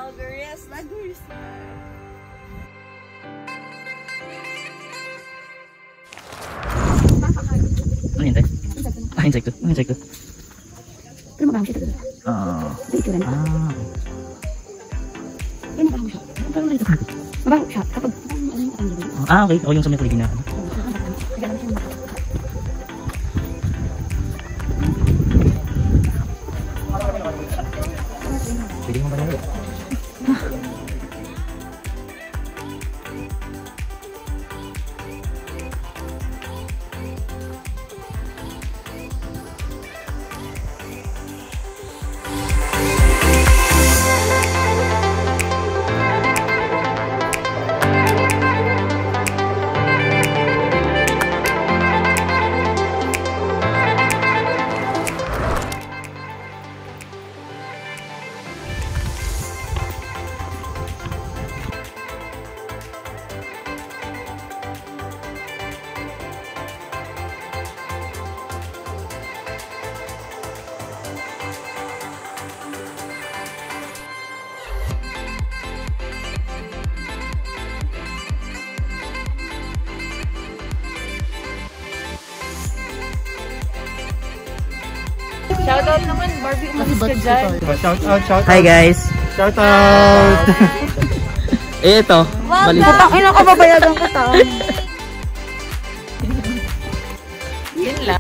Lagers. Ano yun tayo? Insect to. Pero mabaho siya talaga. Oo. Ito itsura niya. Pero mabaho siya. Parang malito ka. Mabaho siya. Kapag ano yung katanggal. Okay. O yung sa may kuligi na. Pwede mo ba na ulit? Shoutout naman, Barbie, umalis ka dyan. Shout Hi guys! Shout out! Ito. Balik. Ina ka, babayagan ko ta. Yun lang.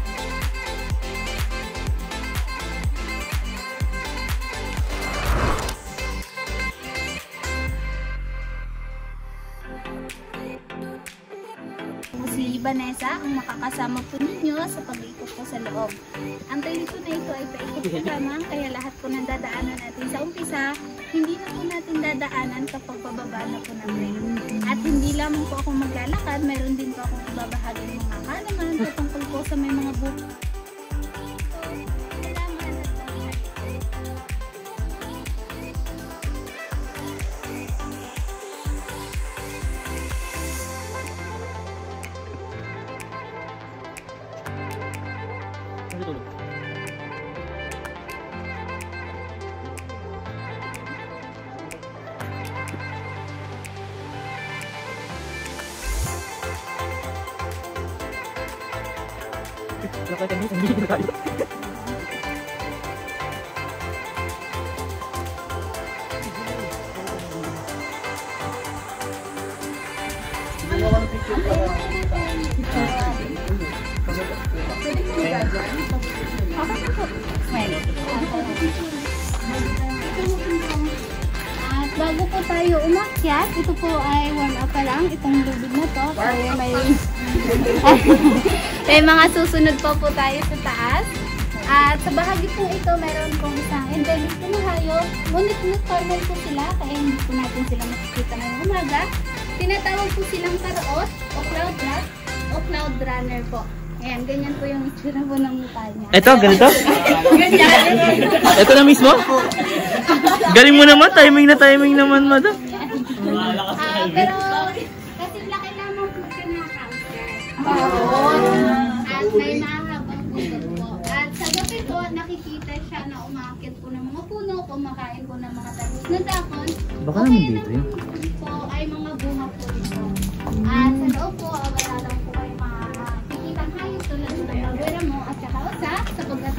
Si Vanessa ang makakasama po ninyo sa pag-ikot ko sa loob. Ang training po na ito ay paikot po lamang, kaya lahat po ng dadaanan natin sa umpisa, hindi na po natin dadaanan kapag pababa na po ng train. At hindi lamang po ako maglalakad, mayroon din po akong ibabahagi ng mga kaalaman patungkol po sa may mga book. Salamat at pagkakas. At bago po tayo umakyat, ito po ay warm up pa lang, itong lubid na to. Kaya may mga susunod pa po tayo sa taas. At sa bahagi po ito, mayroon pong isang endemic na hayop. Ngunit nocturnal po sila, kaya hindi po natin sila makikita ngayong umaga. Tinatawag po silang karaot o cloud rat o cloud runner po. Ayan, ganyan po yung itsura po ng mukha niya. Ito, ganito? Ganyan. Ito na mismo? Galing mo naman, timing naman, madam. Pero, kasi laki lamang po kinakausap. At may mahabang puso po. At sa gabi po, nakikita siya na umakit po ng mga puno, kumakain po ng mga talbos na dahon. Baka naman dito yun. Po ay mga bunga po dito. At sa loob po, wala lang po kayo makikitang hayop tulad ng magwera mo at saka usa sapagkat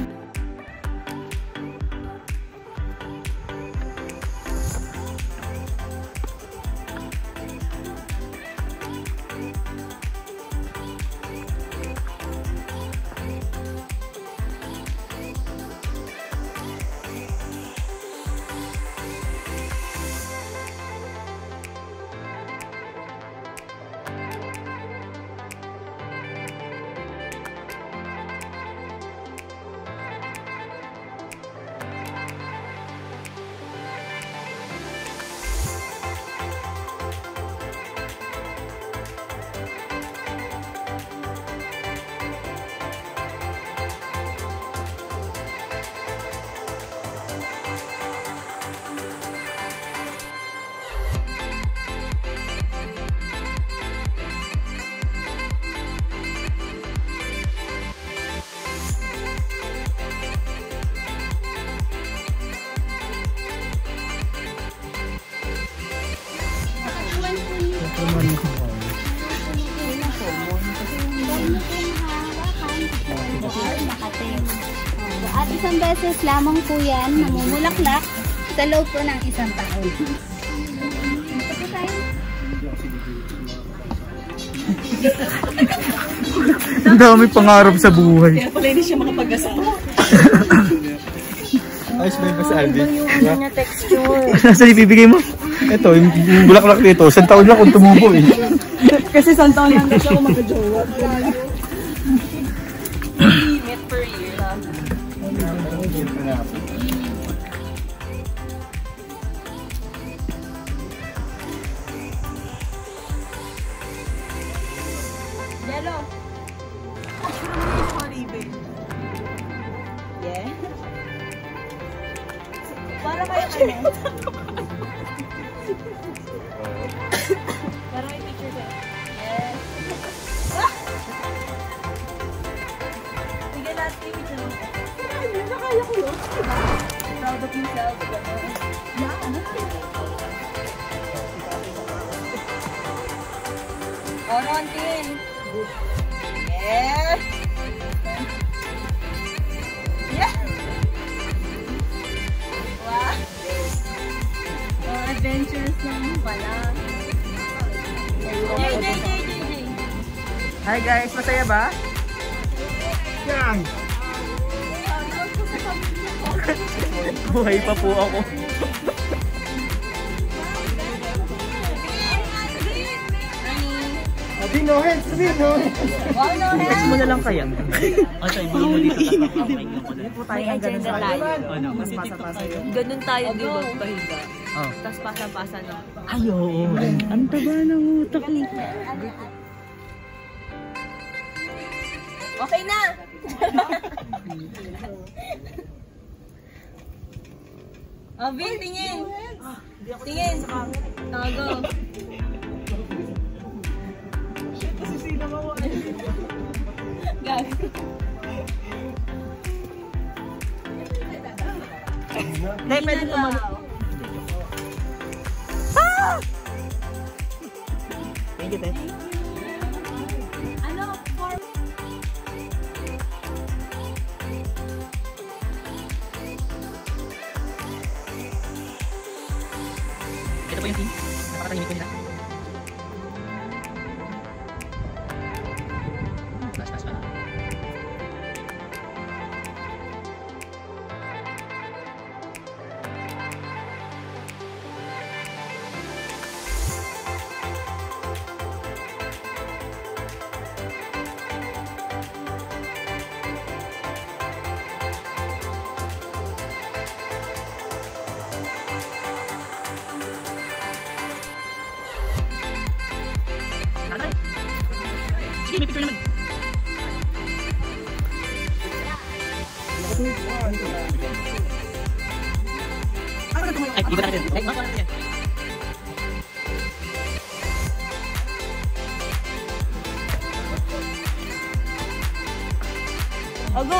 At isang beses lamang po yan, namumulaklak sa loob po ng isang taon. Ito po tayo. Ang dami pangarap sa buhay. Kaya pala hindi siya makapag-asawa. Ayos ba yung sa Alvin? Yung texture. Nasaan ibibigay mo? Ito, yung bulaklak nito, 100 taon lang kung tumubo eh. Kasi isang taon lang kasi ako mag-jowa. Meet per year lang. Yellow. Yeah. Para kayo ano? Para may picture ka. Yes. Sige lahat yung picture mo. Nakaya ko yun. Proud of yourself. Orontin. Yes. Yeah. Wow. Oh, adventures naman pala. JJ. Hi guys, masaya ba? Yan! Buhay pa po ako. Sabihin no, Hen! Sabihin no! Wow, no, Text mo na lang kaya. O, sorry, hindi mo dito. May agenda tayo. Ano? Mas pasa-pasa yun. Ganun tayo, di ba, pahiga? Oh. Tapos pasa-pasa na. Ay, oo. Ang taba ng utak ko. Okay na! Oh, Vin, tingin! Tingin! Oh, go! Gag. Hindi, pwede tumalo. Thank you, Tess. Ano? For... Ito po yung team. Napakatahimik ko nila. Taas pa. Sige, may picture naman. Ay, di ba natin? Ay, makawa natin yan. Oh, go!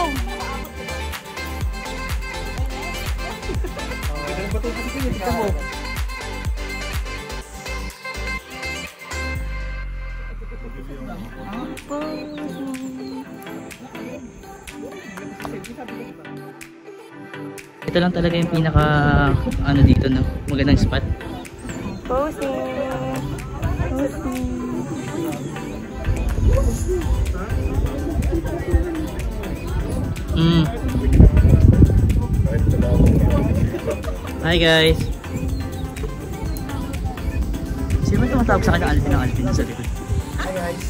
Ito mo. Ito lang talaga yung pinaka ano dito, no? Magandang spot. Hi guys. Sino ba tumatawag sa kanya? Alvin sa likod. Hi guys!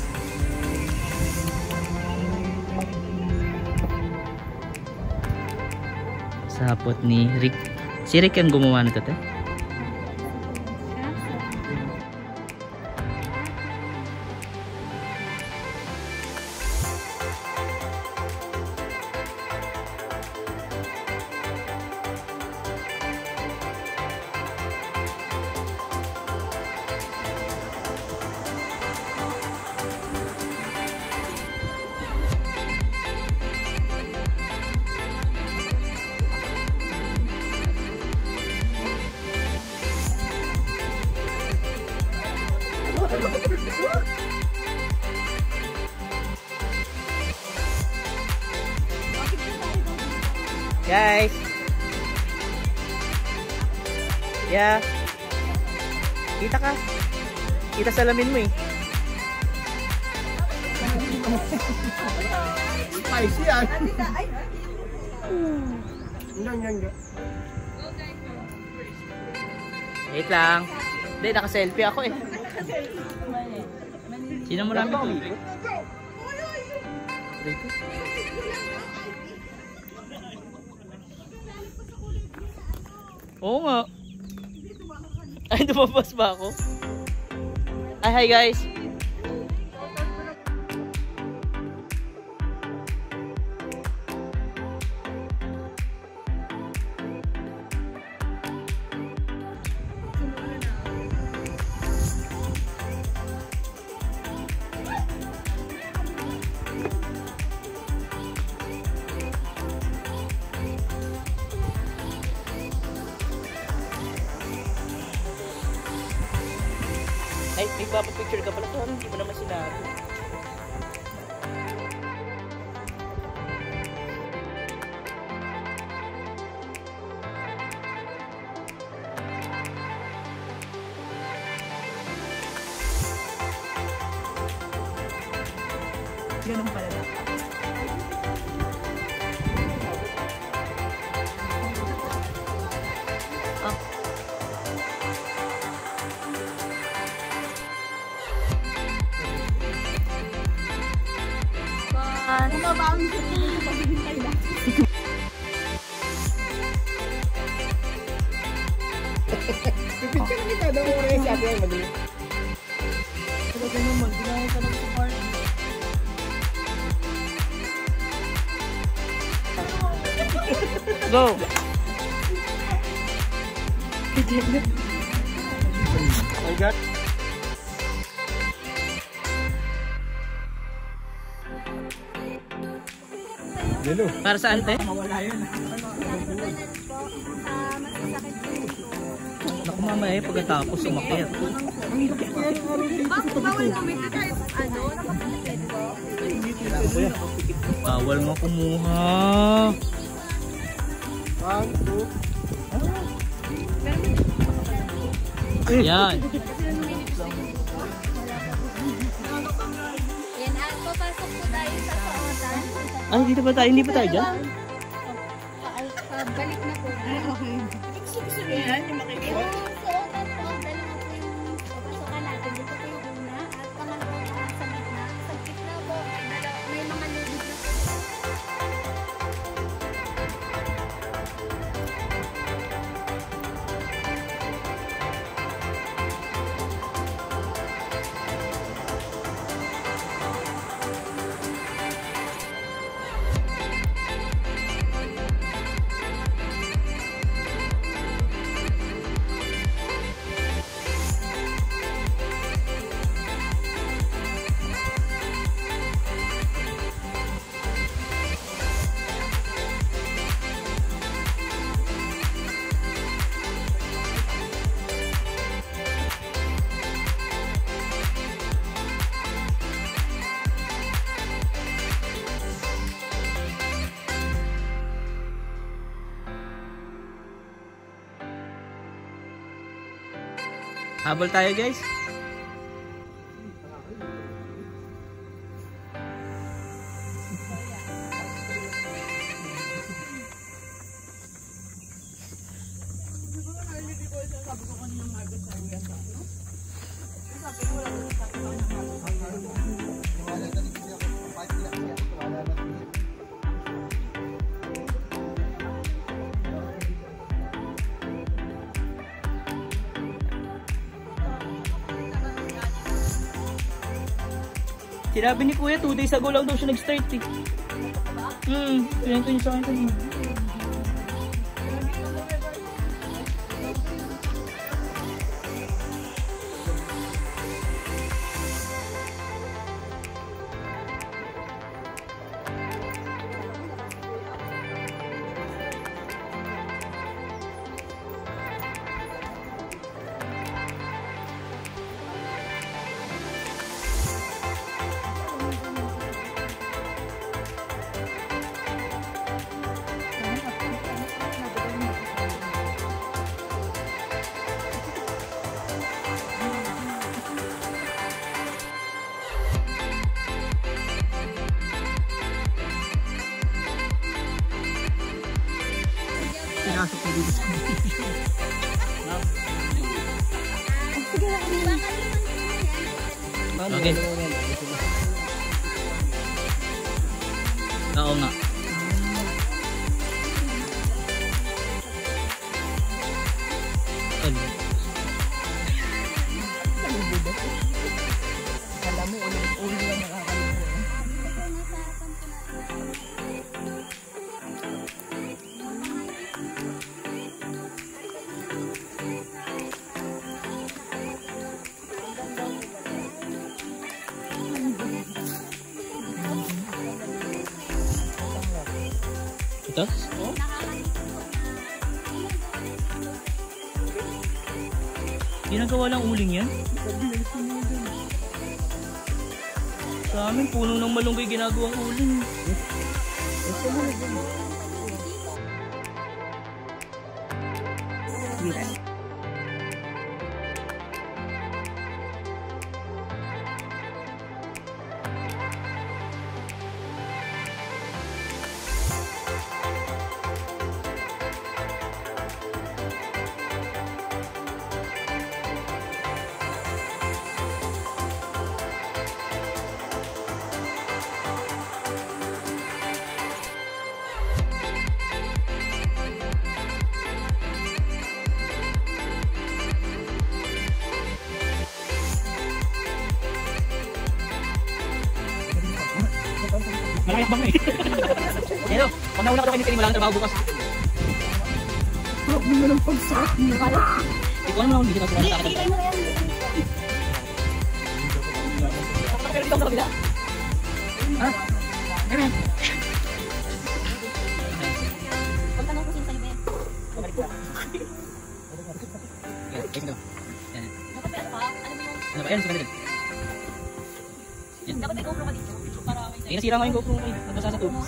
Sa hapot ni Rick. Si Rick ang gumawa nito, te? Guys. Yeah. Kita ka. Kita salamin mo eh. Spicy yan. Wait lang. Hindi, naka-selfie ako eh. Sino mo namin ito? Oo nga. Ay, dumabas ba ako? Ay, hi guys. Ay, may papapicture ka pala. Parang hindi mo naman sinabi. Ganun pala na. Pipicture na kita daw oras sa atin. Madali. Talaga naman, ginaya ka ng support. Go! My God. Lalo. Para saan, te? Mawala yun. Masasakit po ito. Naku, mamaya pagkatapos umakyat. Bawal gumiti kahit ano, nakapagpipid po. Bawal nga kumuha. 1, 2. Yan. Yan, at papasok po tayo sa paotan. Ay, dito ba tayo? Hindi ba tayo dyan? Balik na po. Okay. Gusto niyo yan, yung makikita. Yung suotan po, dalawa po yung papasokan natin. Dito po yung una at pangalawa po sa gitna. Sa gitna po, may mga lubid na po. Habol tayo, guys. Sinabi ni Kuya, 2 days ago lang daw siya nag-start eh. Pinento niya sa akin kanina. Pinasok ko dito sa okay. Oo nga. Alam mo, ulit lang nakakalimutan. Ito? Ginagawa lang uling yan? Sa amin, puno ng malunggay ginagawang uling. Malayak bang eh. Hello, pag nauna ka daw kayo ni wala kang trabaho bukas. Huwag mo ng pagsak. Ikaw ano naman, hindi kita pumunta ka. Ha? Amen. Pagtanong ko sino sa libe. Yan, ito. Yan. Dapat may ano pa? Ano ba yung... Ano ba? Yan, suka dito. Dapat may GoPro ka dito. Para may... Eh, nasira nga yung GoPro ko eh. Nabasa sa tubig.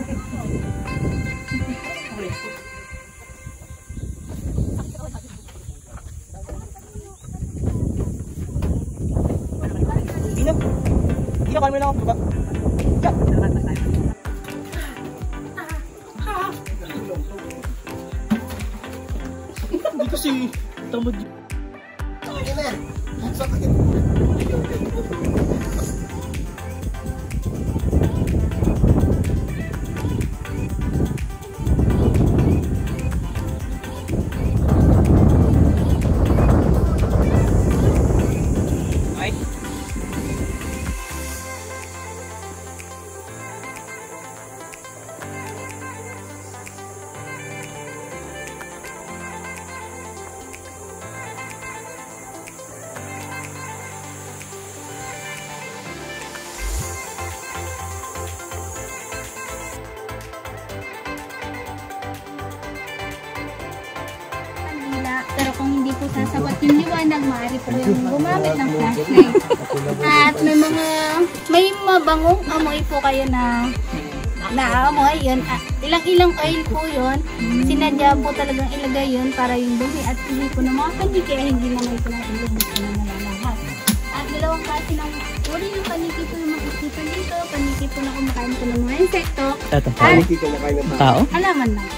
Hindi na. Hindi na, kalma lang ako. Hindi kasi tamad. Ay. Pero kung hindi po sasapat yung liwanag, maaari po yung gumamit ng flashlight. At may mabangong amoy po kayo na naamoy yun. Ilang oil po yun. Sinadya po talagang ilagay yun para yung dumi at hindi po na mga paniki ay hindi na may pinatulog dito na nalalahat. At dalawang klase ng uri ng paniki po yung makikita dito. Paniki po na kumakain po ng mga insekto. At Tao? halaman lang.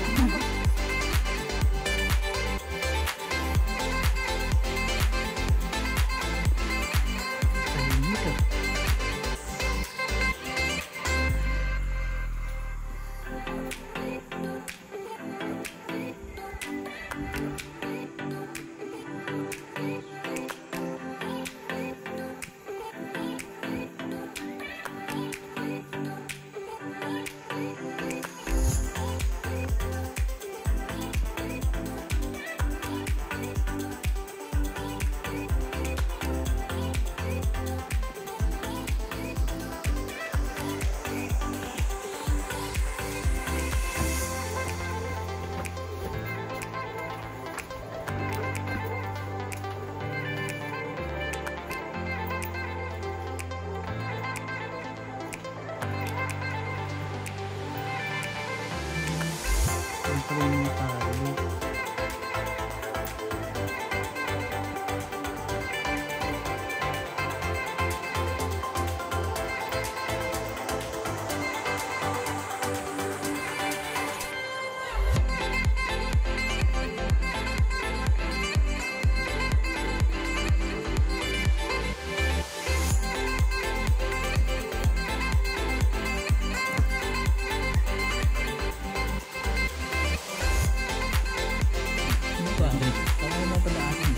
200. Tama naman pala akin.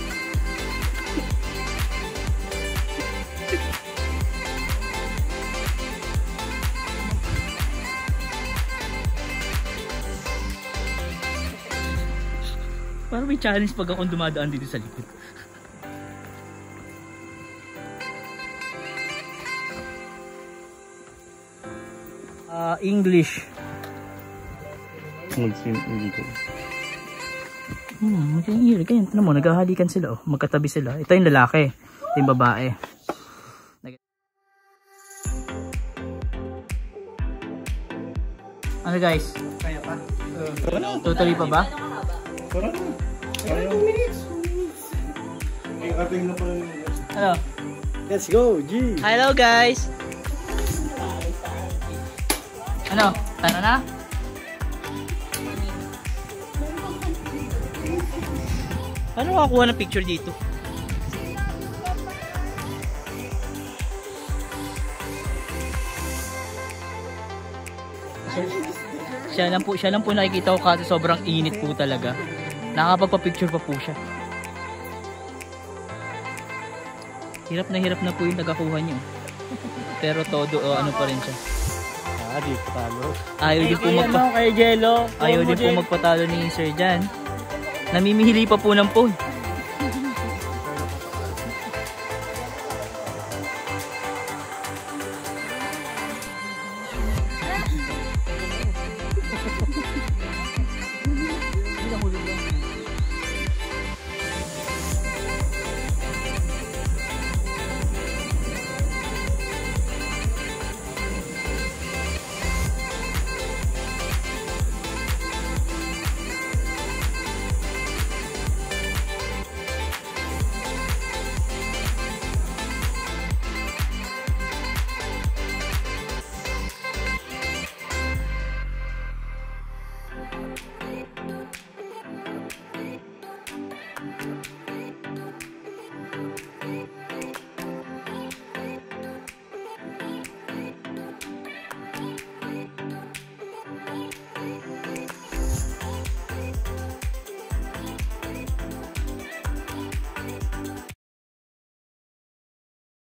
Parang may challenge pag akong dumadaan dito sa likod. English. Mag-sim-illegal. Magkakahilig. Kaya ito mo, naghahalikan sila. Oh. Magkatabi sila. Ito yung lalaki. Ito yung babae. Ano guys? Kaya pa. Tutuloy pa ba? Parang 2 minutes. Ay, ating na pala yung... Hello. Let's go, G! Hello guys. Ano? Tara na? Paano makakuha ng picture dito? Siya lang po nakikita ko kasi sobrang init po talaga. Nakapagpa-picture pa po siya. Hirap na po yung nagakuha niyo. Pero todo ano pa rin siya. Di patalo. Ayaw din po kay Jello. Ayaw din po magpatalo ni Sir Jan. Namimihili pa po ng phone.